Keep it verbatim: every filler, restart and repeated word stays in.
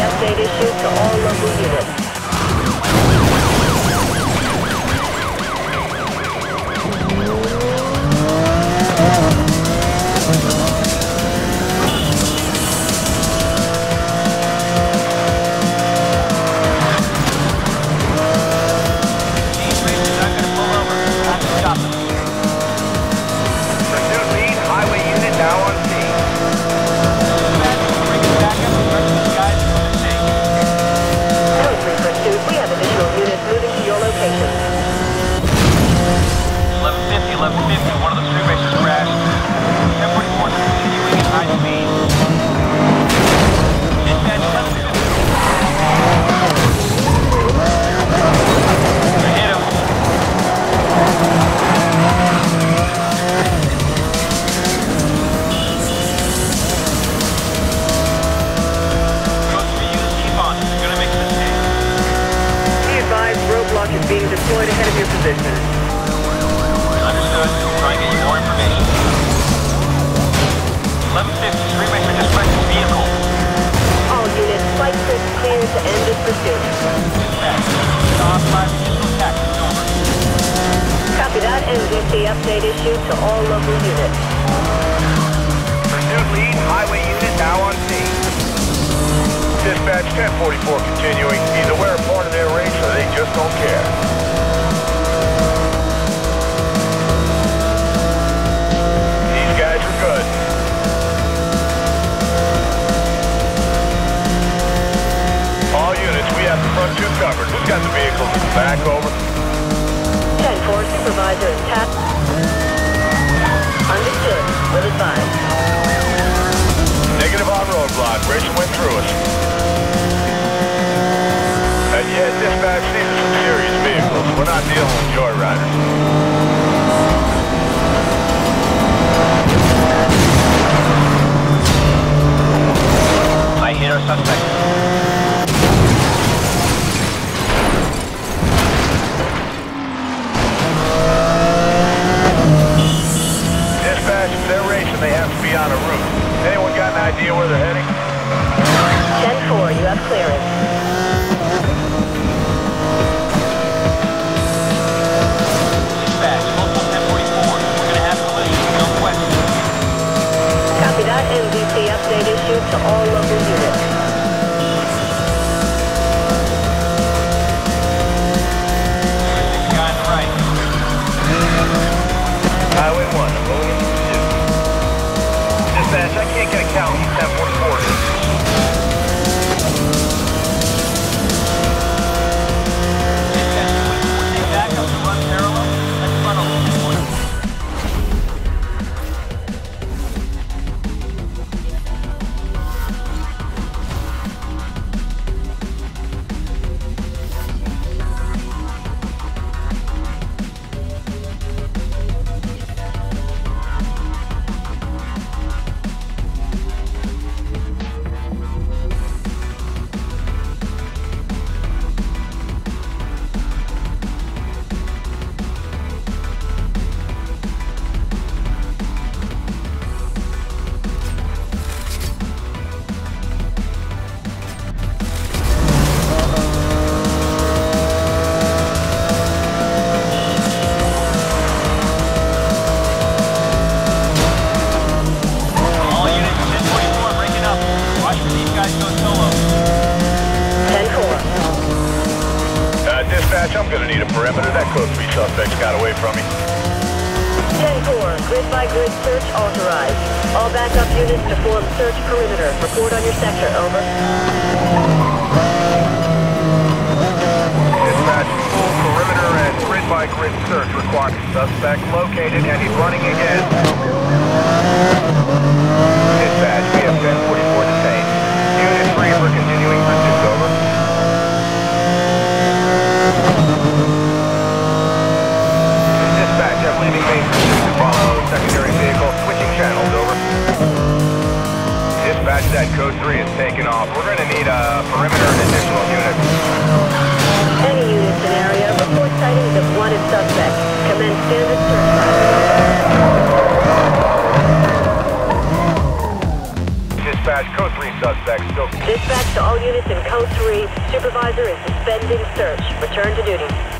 update issued to all local units. Being deployed ahead of your position. Understood. Try and get you more information. eleven fifty, Streetmaster just wrecked his vehicle. All units, flight crews clear to end this pursuit. Dispatch. Stop five additional tactics, over. Copy that. N Z T update issued to all local units. Pursuit lead, highway unit now on scene. Dispatch ten forty-four continuing. He's aware of part of their race, so they just don't care. These guys are good. All units, we have the front two covered. Who's got the vehicles in the back, over? ten four, supervisor is tapped. Understood. Will advise. Negative on roadblock. Rachel went through us. And yet, dispatch, these are some serious vehicles. We're not dealing with joyriders. I hit our suspect. Dispatch, if they're racing, they have to be on a route. Anyone got an idea where they're heading? ten four, you have clearance. Dispatch, local ten forty-four. We're going to have collision northwest. Copy that. N Z T update issued to all local units. The guy on the right. Highway one, I'm going into pursuit. Dispatch, I can't get a count. He's ten forty-four. I'm gonna need a perimeter. That code three suspect's got away from me. ten four, grid by grid search authorized. All backup units to form search perimeter. Report on your sector, over. Dispatch, full perimeter and grid by grid search required. Suspect located and he's running again. Dispatch, we have ten forty-four detained. Unit three for continuing pursuit, over. Dispatch, I'm leaving main pursuit to follow secondary vehicle, switching channels, over. Dispatch, that code three is taking off. We're going to need a perimeter and additional units. Any units in area, report sightings of wanted suspect. Commence standard search. Dispatch, code three suspects still... Dispatch to all units in Code three. Supervisor is suspending search. Return to duty.